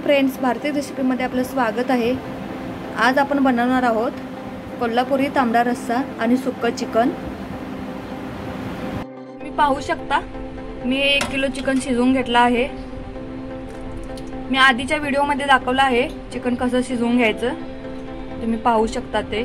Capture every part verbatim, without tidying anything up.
Friends, भारतीय रेसिपीमध्ये आपलं स्वागत आहे। आज आपण बनवणार आहोत कोल्हापुरी तांबडा रस्सा आणि सुक्क चिकन। तुम्ही पाहू शकता मी एक किलो चिकन शिजवून घेतला आहे। मी आधीच्या व्हिडिओमध्ये दाखवलं आहे चिकन कसं शिजवून घ्यायचं, तुम्ही पाहू शकता ते।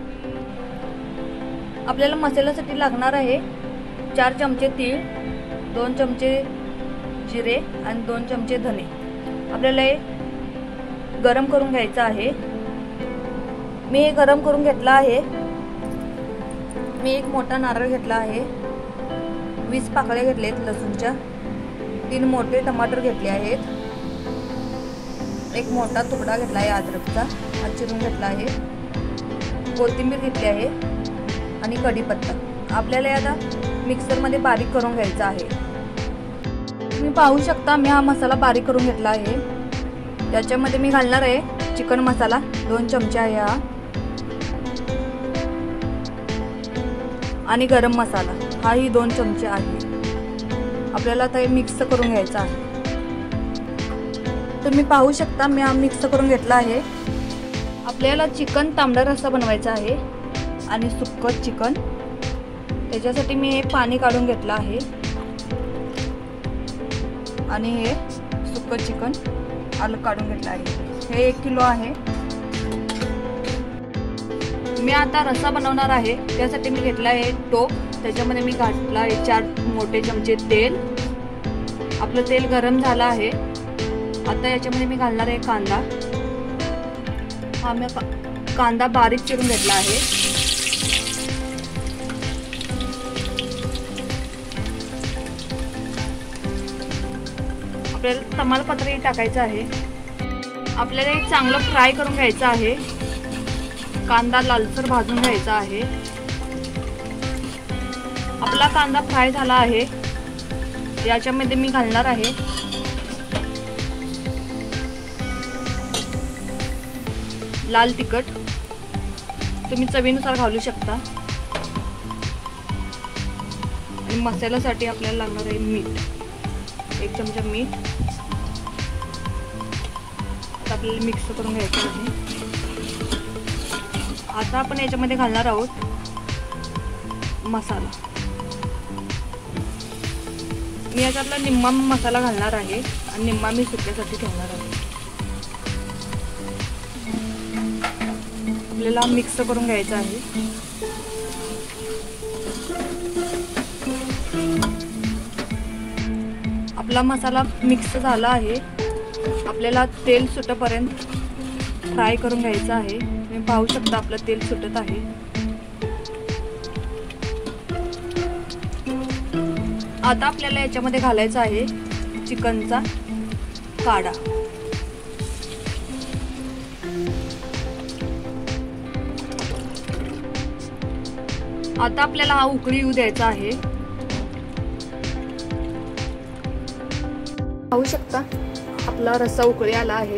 आपल्याला मसाल्यासाठी लागणार आहे चार चमचे तीळ, दोन चमचे जिरे आणि दोन चमचे धने। आपल्याला हे गरम करून घ्यायचं आहे। मी हे गरम करून घेतला आहे। मी एक मोठा नारळ घेतला आहे, वीस पाकळ्या घेतलेत लसूणच्या, तीन मोठे टमाटर घेतले आहेत, एक मोठा तुकडा घेतला आहे अद्रकचा, हा चिरून घेतला आहे, कोथिंबीर घेतली आहे आणि कढीपत्ता। आपल्याला आता मिक्सर मध्ये बारीक करून घ्यायचा आहे। तुम्ही पाहू शकता मी हा मसाला बारीक करून घेतला आहे। त्याच्यामध्ये मी घालणार आहे चिकन मसाला, दोन चमचे आहे हा, आणि गरम मसाला हाही दोन चमचे आहे। आपल्याला आता हे मिक्स करून घ्यायचं आहे। तुम्ही पाहू शकता मी हा मिक्स करून घेतला आहे। आपल्याला चिकन तांबडा रस्सा बनवायचा आहे आणि सुक्क चिकन, त्याच्यासाठी मी हे पाणी काढून घेतलं आहे आणि हे सुक्क चिकन अलग काढून घेतलं आहे। हे एक किलो आहे। मी आता रस्सा बनवणार आहे, त्यासाठी मी घेतला आहे टोप, त्याच्यामध्ये मी घातला आहे चार मोठे चमचे तेल। आपलं तेल गरम झालं आहे। आता याच्यामध्ये मी घालणार आहे कांदा। हा मी कांदा बारीक चिरून घेतला आहे। आपल्याला तमालपत्रही टाकायचं आहे। आपल्याला हे चांगलं फ्राय करून घ्यायचं आहे। कांदा लालसर भाजून घ्यायचा आहे। आपला कांदा फ्राय झाला आहे। याच्यामध्ये मी घालणार आहे लाल तिखट, तुम्ही चवीनुसार घालू शकता, आणि मसाल्यासाठी आपल्याला लागणार आहे मीठ, एक चमचा मीठ। आता आपल्याला मिक्स करून घ्यायचं आहे। आता आपण याच्यामध्ये घालणार आहोत मसाला। मी याच्यातला निम्मा मसाला घालणार आहे आणि निम्मा मी सुक्यासाठी ठेवणार आहे। आपल्याला मिक्स करून घ्यायचं आहे। आपला मसाला मिक्स झाला आहे। आपल्याला तेल सुटेपर्यंत फ्राय करून घ्यायचं आहे। तुम्ही पाहू शकता आपलं तेल सुटत आहे। आता आपल्याला याच्यामध्ये घालायचं आहे चिकनचा काढा। आता आपल्याला हा उकळी येऊ द्यायचा आहे। पाहू शकता आपला रस्सा उकळी आला आहे।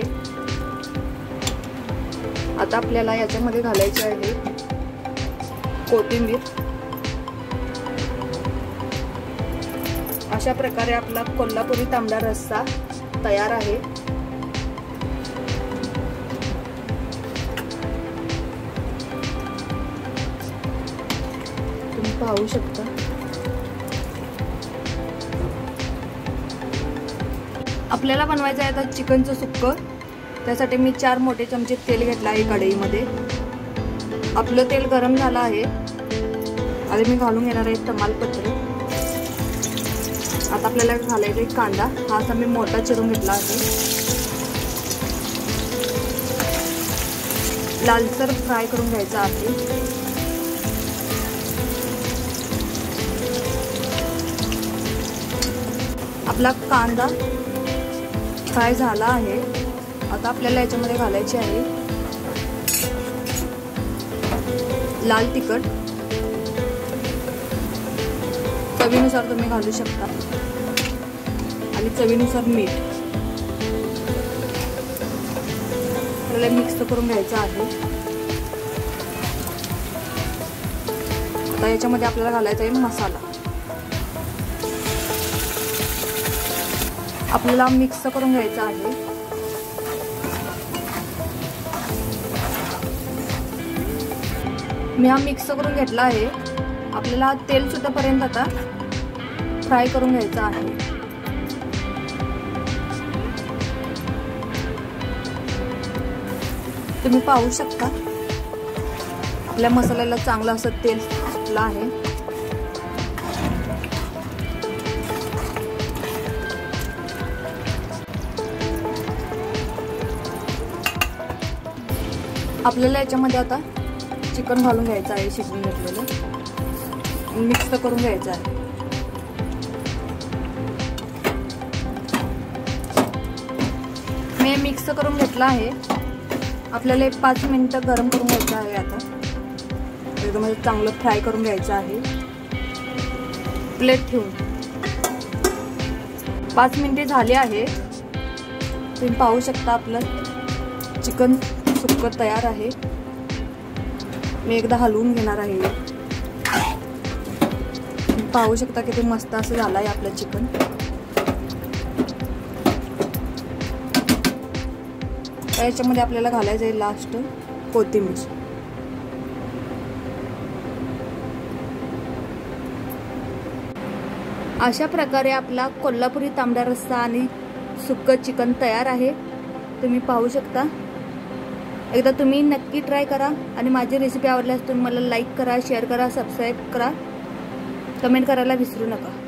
आता आपल्याला याच्यामध्ये घालायचे आहे कोथिंबीर। अशा प्रकारे आपला कोल्हापुरी तांबडा रस्सा तयार आहे। तुम्ही पाहू शकता आपल्याला बनवायचं आहे आता चिकनचं सुक्क। त्यासाठी मी चार मोठे चमचे तेल घेतलं आहे कढईमध्ये। आपलं तेल गरम झालं आहे। आता मी घालून घेणार आहे तमालपत्र। आता आपल्याला घालायचा आहे कांदा, हा असा मी मोठा चिरून घेतला आहे। लालसर फ्राय करून घ्यायचा आहे। आपला कांदा फ्राय झाला आहे। आता आपल्याला याच्यामध्ये घालायचे आहे लाल तिखट, चवीनुसार तुम्ही घालू शकता, आणि चवीनुसार मीठ। आपल्याला मिक्स करून घ्यायचं आहे। आता याच्यामध्ये आपल्याला घालायचा आहे मसाला। आपल्याला मिक्स करून घ्यायचं आहे। मी हा मिक्स करून घेतला आहे। आपल्याला तेल सुटेपर्यंत आता फ्राय करून घ्यायचा आहे। तुम्ही पाहू शकता आपल्या मसाल्याला चांगलं असं तेल सुटलं आहे। आपल्याला याच्यामध्ये आता चिकन घालून घ्यायचं आहे, शिजवून घेतलेलं मिक्स करून घ्यायचं आहे। मी मिक्स करून घेतलं आहे। आपल्याला एक पाच मिनिटं गरम करून घ्यायचं आहे। आता एकदम चांगलं फ्राय करून घ्यायचं आहे। प्लेट ठेवून पाच मिनिटे झाली आहे। तुम्ही पाहू शकता आपलं चिकन सुक्कं तयार आहे। मी एकदा हलवून घेणार आहे। तुम्ही पाहू शकता किती मस्त असं झालं आहे आपलं चिकन। याच्यामध्ये आपल्याला घालायचं आहे लास्ट कोथिंबीर। अशा प्रकारे आपला कोल्हापुरी तांबडा रस्सा आणि सुक्कं चिकन तयार आहे। तुम्ही पाहू शकता। एकदा तुम्ही नक्की ट्राय करा आणि माझी रेसिपी आवडल्यास तुम्ही मला लाईक करा, शेअर करा, सबस्क्राईब करा, कमेंट करायला विसरू नका।